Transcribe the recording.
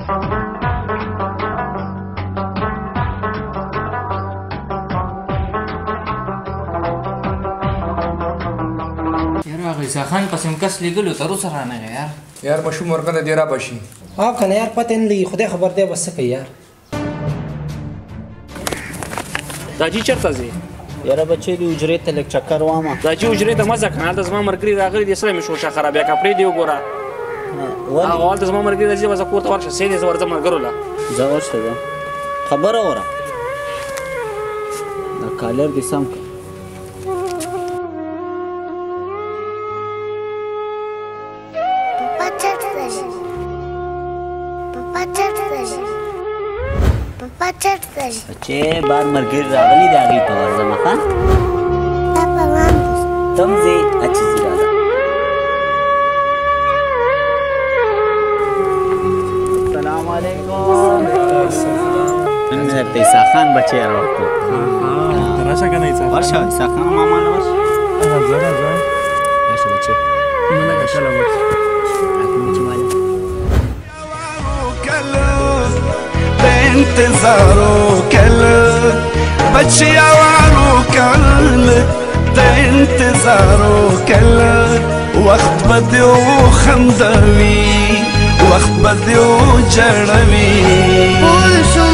ایساخان قسم کس لګلو تر اوسه رانغی یار ماشوم ورکنه دې رابشي کنه یار پته نه لګي خدای خبر دی بس څه کوي یار داجي چېرته ځې یاره بچې دې حجرې ته لږ چکر وامه داجي حجرې ته مه ځه که نه هلته زما ملګري راغلي دي سره مې شوشه خرابیا کپړې دې وګوره هغه هلته زما ملګري راځي به زه کور ته ورشه سید یې زه ورځم ملګرو له ځه ورشه ځه خبره وره دا کالر دې سم کړه بچې بار ملګري راغلي دي هغې ته ورځمه ښه تم ځې اچې ځي راځه السلام علیکم نن مې درته ایساخان بچی راوړو راشه که نه ایساخان ورشه ایساخان ماما نه ورشه راځه راځه راشه بچې نه لکه کله ورشه انتظارو کل بچیاوانو کل د انتظارو کل وخت بدیو خندوي وخت بدیو جړوي